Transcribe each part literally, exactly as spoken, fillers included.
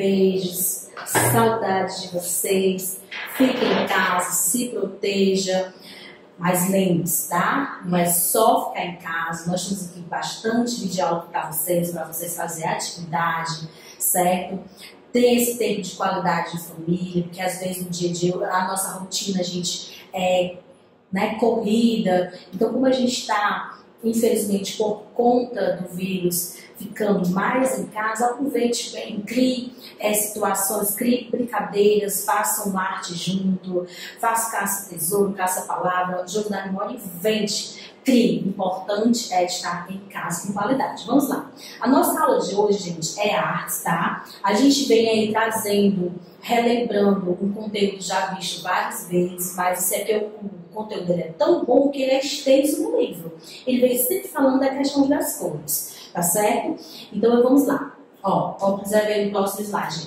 Beijos, saudades de vocês. Fiquem em casa, se proteja. Mas lembre-se, tá? Não é só ficar em casa. Nós temos aqui bastante vídeo aula para vocês, para vocês fazerem atividade, certo? Ter esse tempo de qualidade de família, porque às vezes no dia a dia, a nossa rotina, a gente é, né, corrida. Então, como a gente está, infelizmente, por conta do vírus, ficando mais em casa, aproveite bem, crie é, situações, crie brincadeiras, façam arte junto, faça caça-tesouro, caça-palavra, jogo da memória, invente, crie. O importante é estar em casa com qualidade. Vamos lá. A nossa aula de hoje, gente, é artes, tá? A gente vem aí trazendo, relembrando um conteúdo já visto várias vezes, mas esse aqui é o, o conteúdo dele é tão bom que ele é extenso no livro. Ele vem sempre falando da questão das cores. Tá certo? Então vamos lá. Ó, observe aí no próximo slide.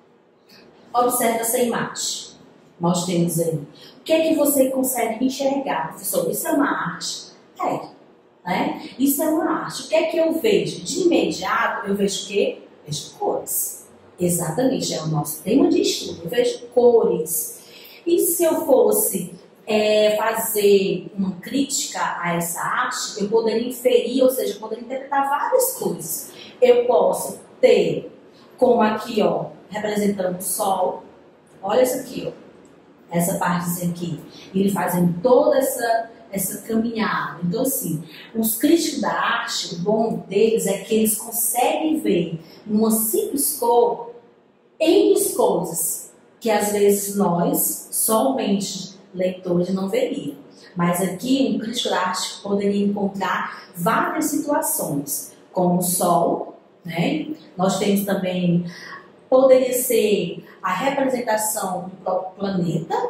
Observe essa imagem. Nós temos aí. O que é que você consegue enxergar, professor? Isso é uma arte? É. Né? Isso é uma arte. O que é que eu vejo? De imediato, eu vejo o quê? Vejo cores. Exatamente, é o nosso tema de estudo. Eu vejo cores. E se eu fosse É, fazer uma crítica a essa arte, eu poderia inferir, ou seja, eu poderia interpretar várias coisas. Eu posso ter, como aqui, ó, representando o sol. Olha isso aqui, ó, essa partezinha aqui. Ele fazendo toda essa, essa caminhada. Então, assim, os críticos da arte, o bom deles é que eles conseguem ver numa simples cor, N coisas, que às vezes nós, somente leitores, não veria. Mas aqui um crítico da arte poderia encontrar várias situações, como o sol, né? Nós temos também, poderia ser a representação do próprio planeta,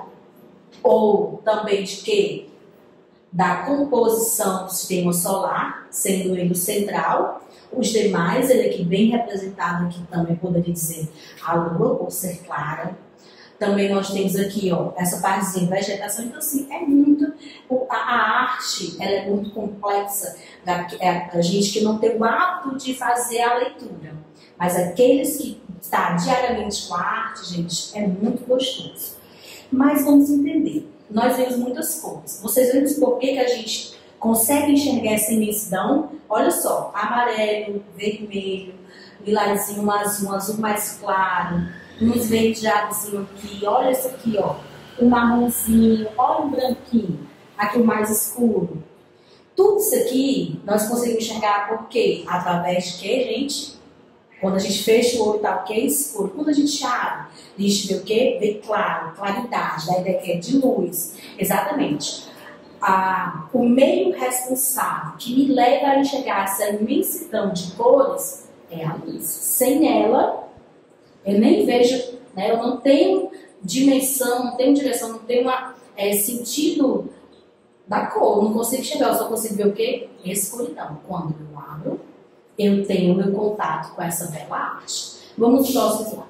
ou também de quê? Da composição do sistema solar, sendo ele o central. Os demais, ele aqui bem representado, aqui também poderia dizer a lua, por ser clara. Também nós temos aqui, ó, essa partezinha, vegetação. Então, assim, é muito... A, a arte, ela é muito complexa. Da, é, a gente que não tem o hábito de fazer a leitura. Mas aqueles que estão diariamente com a arte, gente, é muito gostoso. Mas vamos entender. Nós vemos muitas cores. Vocês veem por que que a gente consegue enxergar essa imensidão? Olha só, amarelo, vermelho, lilazinho, um azul, um azul mais claro, um esverdeadozinho aqui, olha isso aqui, ó, um marronzinho, olha o branquinho, aqui o mais escuro. Tudo isso aqui nós conseguimos enxergar por quê? Através de quê, gente? Quando a gente fecha o olho, tá o quê? Escuro. Quando a gente abre, a gente vê o quê? Vê claro, claridade, da ideia que é de luz. Exatamente. Ah, o meio responsável que me leva a enxergar essa imensidão de cores é a luz. Sem ela, eu nem vejo, né? Eu não tenho dimensão, não tenho direção, não tenho uma, é, sentido da cor. Eu não consigo chegar, eu só consigo ver o quê? Escuridão. Quando eu abro, eu tenho meu contato com essa bela arte. Vamos para o próximo slide.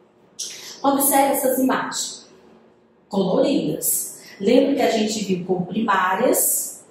Observe essas imagens coloridas. Lembra que a gente viu cor primárias?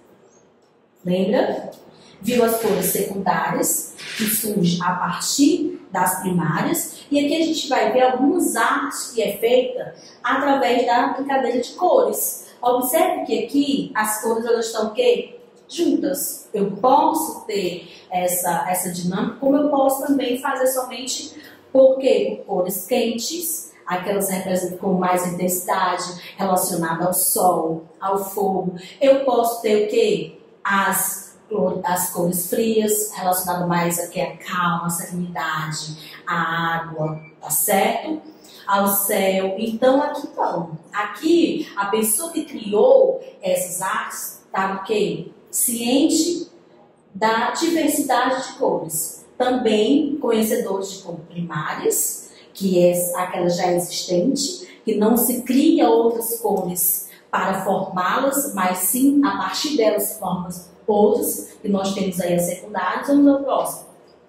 Lembra? Viu as cores secundárias, que surgem a partir das primárias. E aqui a gente vai ver algumas artes que é feita através da brincadeira de cores. Observe que aqui as cores elas estão o quê? Juntas. Eu posso ter essa, essa dinâmica, como eu posso também fazer somente por quê? Por cores quentes, aquelas representam com mais intensidade, relacionada ao sol, ao fogo. Eu posso ter o quê? As as cores frias, relacionado mais aqui à calma, à serenidade, à água, tá certo? Ao céu. Então, aqui não. Aqui, a pessoa que criou essas artes estava o quê? Ciente da diversidade de cores. Também conhecedores de cores primárias, que é aquela já existente, que não se cria outras cores para formá-las, mas sim, a partir delas, formam outras, que nós temos aí as secundárias. Vamos ao próximo.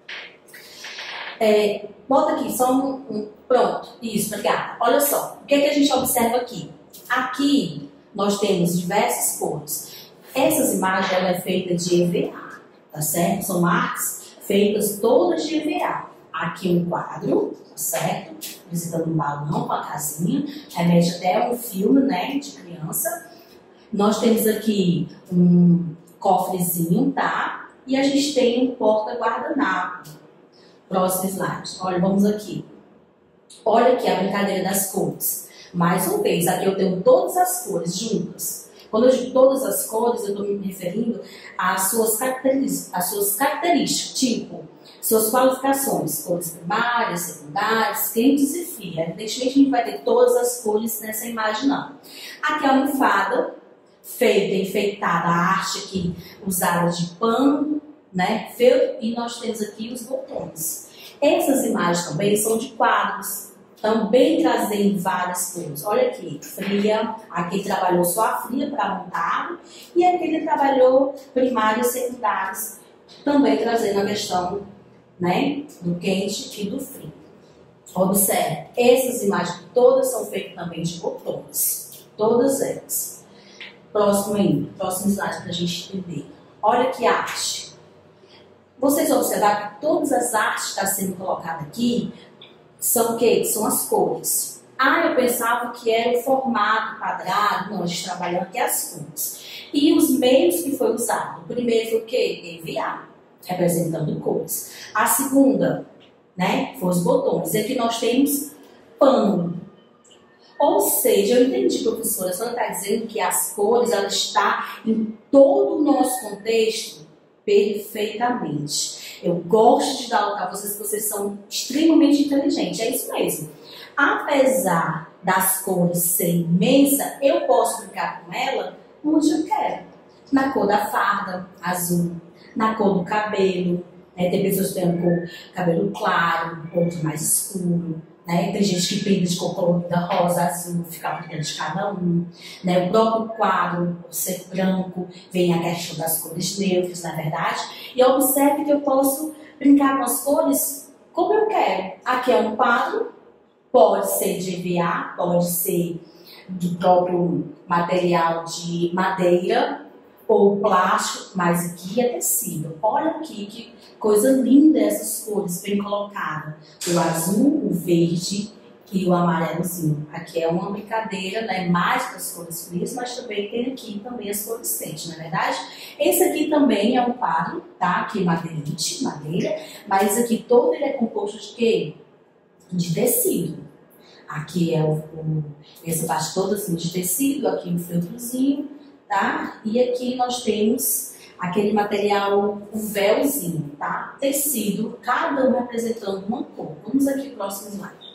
É, bota aqui, só um, um... Pronto, isso, obrigada. Olha só, o que, é que a gente observa aqui? Aqui, nós temos diversas cores. Essas imagens, ela é feita de E V A, tá certo? São artes feitas todas de E V A. aqui um quadro, certo? Visitando um balão com a casinha, remete até um filme, né, de criança. Nós temos aqui um cofrezinho, tá? E a gente tem um porta-guardanapo. Próximo slide. Olha, vamos aqui. Olha aqui a brincadeira das cores. Mais uma vez, aqui eu tenho todas as cores juntas. Quando eu digo todas as cores, eu estou me referindo às suas características, às suas características, tipo, suas qualificações, cores primárias, secundárias, quentes e frias. Evidentemente, a gente vai ter todas as cores nessa imagem, não. Aqui a almofada, feita, enfeitada, a arte aqui usada de pano, né, feito, e nós temos aqui os botões. Essas imagens também são de quadros, também trazendo várias cores. Olha aqui, fria, aqui trabalhou só a fria para montado, e aqui ele trabalhou primários e secundários, também trazendo a questão, né, do quente e do frio. Observe, essas imagens todas são feitas também de botões, todas elas. Próximo ainda, próximo slide para a gente entender. Olha que arte. Vocês observaram que todas as artes que estão sendo colocadas aqui são o quê? São as cores. Ah, eu pensava que era o formato quadrado. Não, a gente trabalhou aqui as cores. E os meios que foi usado. O primeiro foi o quê? E V A, representando cores. A segunda, né, foi os botões. E aqui nós temos pano. Ou seja, eu entendi, professora, a senhora está dizendo que as cores, ela está em todo o nosso contexto perfeitamente. Eu gosto de dar aula para vocês, que vocês são extremamente inteligentes, é isso mesmo. Apesar das cores serem imensas, eu posso brincar com ela onde eu quero. Na cor da farda, azul, na cor do cabelo, né? Tem pessoas que têm um cor, cabelo claro, outro mais escuro. Né? Tem gente que pinta de cor colorida, rosa, azul, fica brincando de cada um. Né? O próprio quadro, por ser branco, vem a questão das cores neutras, na verdade. E observe que eu posso brincar com as cores como eu quero. Aqui é um quadro, pode ser de E V A, pode ser do próprio material de madeira ou plástico, mas aqui é tecido. Olha aqui que coisa linda essas cores bem colocadas. O azul, o verde e o amarelozinho. Aqui é uma brincadeira, né? Mais para as cores frias, mas também tem aqui também as cores quentes, não é verdade? Esse aqui também é um quadro, tá? Aqui madeirite, madeira, mas aqui todo ele é composto de quê? De tecido. Aqui é o, o essa parte toda assim de tecido, aqui um feltrozinho, tá? E aqui nós temos aquele material, o véuzinho, tá? Tecido, cada um representando uma cor. Vamos aqui pro próximo slide.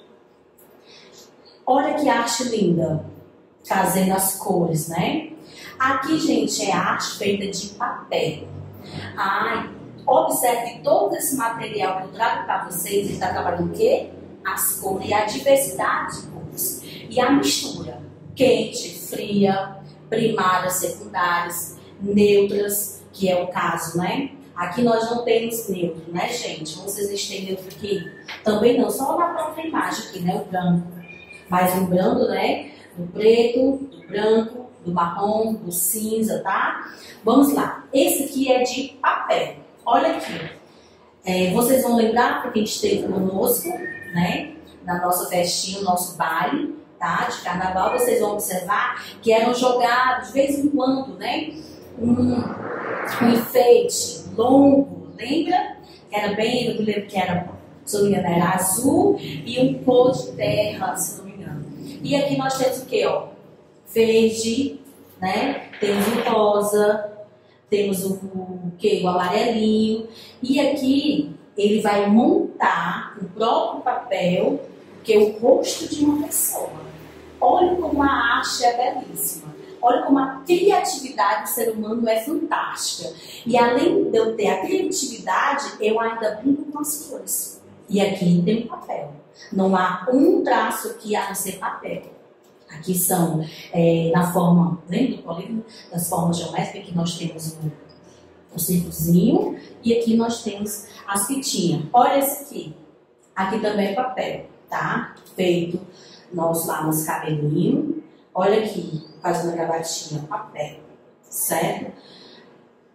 Olha que arte linda, trazendo as cores, né? Aqui, gente, é arte feita de papel. Ai, observe todo esse material que eu trago para vocês, ele está trabalhando o quê? As cores e a diversidade de cores. E a mistura, quente, fria, primárias, secundárias, neutras, que é o caso, né? Aqui nós não temos neutro, né, gente? Vocês têm neutro aqui? Também não, só na própria imagem aqui, né? O branco. Mas lembrando, né? Do preto, do branco, do marrom, do cinza, tá? Vamos lá. Esse aqui é de papel. Olha aqui. É, vocês vão lembrar, porque a gente esteve conosco, né? Na nossa festinha, no nosso baile, tá? De carnaval, vocês vão observar que eram jogados, de vez em quando, né? Um, um enfeite longo, lembra? Que era bem, eu lembro que era, se não me engano, era azul e um cor de terra, se não me engano. E aqui nós temos o que, ó? Verde, né? Temos o rosa, temos o, o que? O amarelinho. E aqui ele vai montar o próprio papel, que é o rosto de uma pessoa. Olha como a arte é belíssima. Olha como a criatividade do ser humano é fantástica. E além de eu ter a criatividade, eu ainda brinco com as cores. E aqui tem um papel. Não há um traço aqui a não ser papel. Aqui são, é, na forma, lembra do polígono? Das formas geométricas, aqui nós temos o, o círculozinho e aqui nós temos as fitinhas. Olha esse aqui. Aqui também é papel, tá? Feito nós lá nos cabelinhos. Olha aqui, fazendo a gravatinha, papel, certo?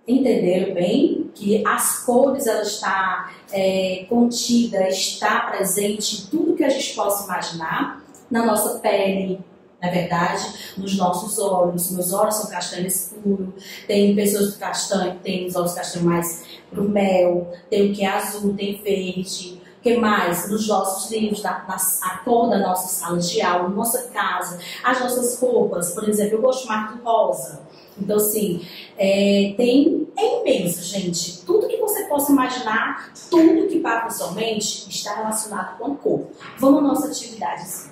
Entenderam bem que as cores, ela está é, contida, está presente em tudo que a gente possa imaginar, na nossa pele, na verdade, nos nossos olhos. Meus olhos são castanho escuro, tem pessoas de castanho, tem os olhos castanho mais pro mel, tem o que é azul, tem verde. O que mais? Nos nossos livros, na, na, a cor da nossa sala de aula, nossa casa, as nossas roupas. Por exemplo, eu gosto mais do rosa. Então, assim, é, tem, é imenso, gente. Tudo que você possa imaginar, tudo que passa na sua mente está relacionado com a cor. Vamos à nossa atividade, assim.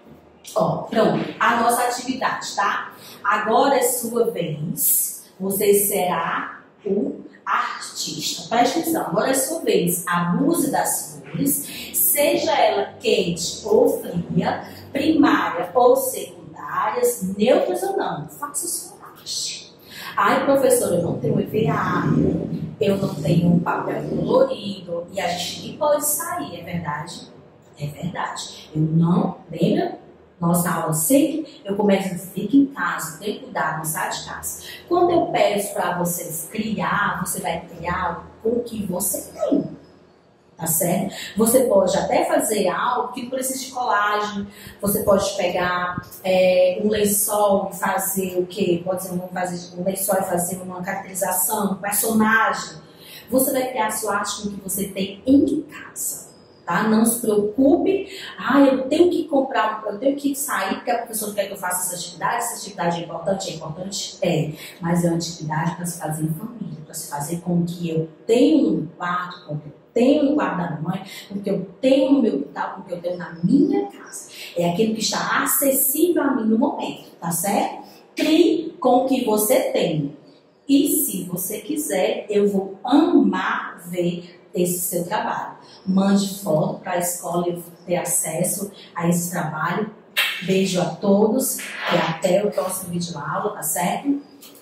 Ó, pronto, a nossa atividade, tá? Agora é sua vez. Você será o artista. Presta atenção, agora é sua vez. Abuse das cores, seja ela quente ou fria, primária ou secundárias, neutras ou não. Faça sua arte. Ai, professora, eu não tenho E V A, eu não tenho um papel colorido, e a gente pode sair, é verdade? É verdade. Eu não, lembra? Nossa aula sempre, eu começo a ficar em casa, tem cuidado, não sai de casa. Quando eu peço para vocês criar, você vai criar com o que você tem, tá certo? Você pode até fazer algo que não precisa de colagem, você pode pegar é, um lençol e fazer o quê? Pode ser um, fazer, um lençol e fazer uma caracterização, um personagem. Você vai criar a sua arte com o que você tem em casa. Tá? Não se preocupe, ah, eu tenho que comprar, eu tenho que sair porque a professora quer que eu faça essa atividade, essa atividade é importante, é importante, é, mas é uma atividade para se fazer em família, para se fazer com o que eu tenho no meu quarto, com o que eu tenho no quarto da mamãe, com o que eu tenho no meu quintal, com o que eu tenho na minha casa. É aquilo que está acessível a mim no momento, tá certo? Crie com o que você tem. E se você quiser, eu vou amar ver esse seu trabalho. Mande foto para a escola e eu ter acesso a esse trabalho. Beijo a todos e até o próximo vídeo aula, tá certo?